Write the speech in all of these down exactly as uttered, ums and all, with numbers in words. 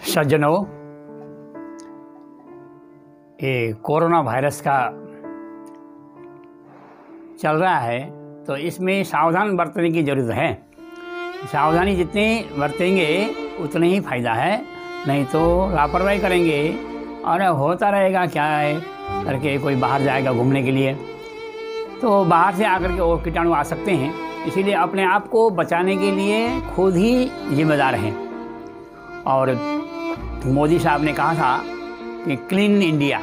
सज्जनों, ये corona virus का चल रहा है तो इसमें सावधान बरतने की ज़रूरत है। सावधानी जितनी बरतेंगे उतने ही फ़ायदा है, नहीं तो लापरवाही करेंगे और होता रहेगा क्या है करके कोई बाहर जाएगा घूमने के लिए तो बाहर से आकर के वो कीटाणु आ सकते हैं। इसीलिए अपने आप को बचाने के लिए खुद ही जिम्मेदार हैं। और मोदी साहब ने कहा था कि क्लीन इंडिया,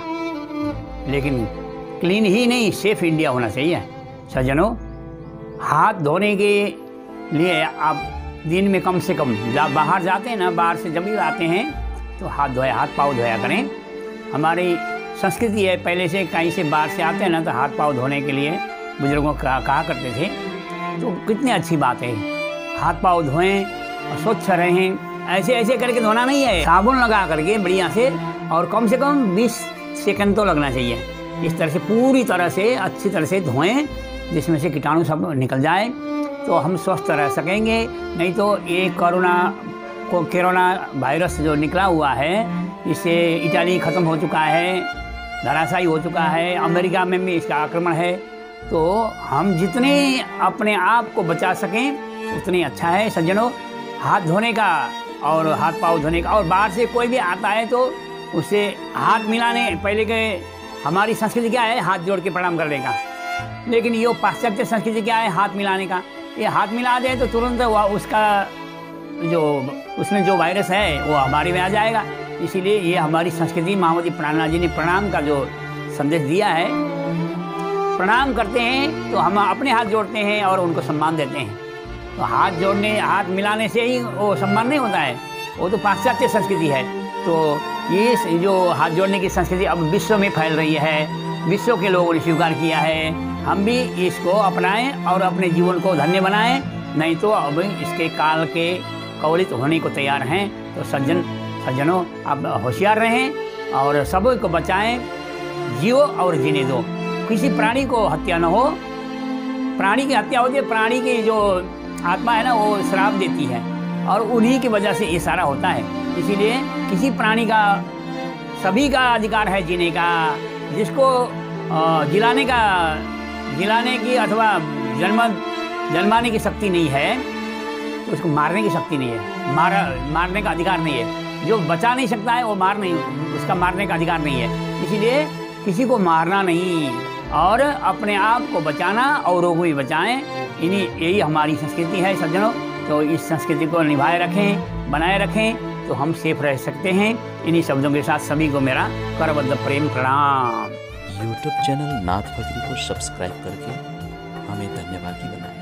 लेकिन क्लीन ही नहीं सेफ इंडिया होना चाहिए। सज्जनों, हाथ धोने के लिए आप दिन में कम से कम जब बाहर जाते हैं ना, बाहर से जब भी आते हैं तो हाथ धोया हाथ पाँव धोया करें। हमारी संस्कृति है, पहले से कहीं से बाहर से आते हैं ना तो हाथ पाँव धोने के लिए बुजुर्गों कहा, कहा करते थे। तो कितनी अच्छी बात है, हाथ पाँव धोएं और स्वच्छ रहें। ऐसे ऐसे करके धोना नहीं है, साबुन लगा करके बढ़िया से, और कम से कम बीस सेकंड तो लगना चाहिए। इस तरह से पूरी तरह से अच्छी तरह से धोएं जिसमें से कीटाणु सब निकल जाए तो हम स्वस्थ रह सकेंगे। नहीं तो ये कोरोना को कोरोना वायरस जो निकला हुआ है इससे इटाली ख़त्म हो चुका है, धराशायी हो चुका है, अमेरिका में भी इसका आक्रमण है। तो हम जितने अपने आप को बचा सकें उतनी अच्छा है। सज्जनों, हाथ धोने का और हाथ पाँव धोने का, और बाहर से कोई भी आता है तो उससे हाथ मिलाने, पहले के हमारी संस्कृति क्या है हाथ जोड़ के प्रणाम करने का, लेकिन ये पाश्चात्य संस्कृति क्या है हाथ मिलाने का। ये हाथ मिला दे तो तुरंत उसका जो उसमें जो वायरस है वो हमारे में आ जाएगा। इसीलिए ये हमारी संस्कृति, महामती प्राणनाथ जी ने प्रणाम का जो संदेश दिया है, प्रणाम करते हैं तो हम अपने हाथ जोड़ते हैं और उनको सम्मान देते हैं। तो हाथ जोड़ने हाथ मिलाने से ही वो सम्मान नहीं होता है, वो तो पाश्चात्य संस्कृति है। तो ये जो हाथ जोड़ने की संस्कृति अब विश्व में फैल रही है, विश्व के लोगों ने स्वीकार किया है। हम भी इसको अपनाएं और अपने जीवन को धन्य बनाएं, नहीं तो अब इसके काल के कवलित होने को तैयार हैं। तो सज्जन सज्जनों, आप होशियार रहें और सबको बचाएं, जियो और जीने दो। किसी प्राणी को हत्या न हो। प्राणी की हत्या होती है, प्राणी की जो आत्मा है ना वो श्राप देती है और उन्हीं की वजह से ये सारा होता है। इसीलिए किसी प्राणी का, सभी का अधिकार है जीने का। जिसको जिलाने का जिलाने की अथवा जन्म जन्माने की शक्ति नहीं है तो उसको मारने की शक्ति नहीं है, मार मारने का अधिकार नहीं है। जो बचा नहीं सकता है वो मार नहीं, उसका मारने का अधिकार नहीं है। इसीलिए किसी को मारना नहीं और अपने आप को बचाना, औरों को भी बचाएं। इन्हीं यही हमारी संस्कृति है सज्जनों। तो इस संस्कृति को निभाए रखें, बनाए रखें तो हम सेफ रह सकते हैं। इन्हीं शब्दों के साथ सभी को मेरा करबद्ध प्रेम प्रणाम। यूट्यूब चैनल नाथ फजरी को सब्सक्राइब करके हमें धन्यवादी बनाएं।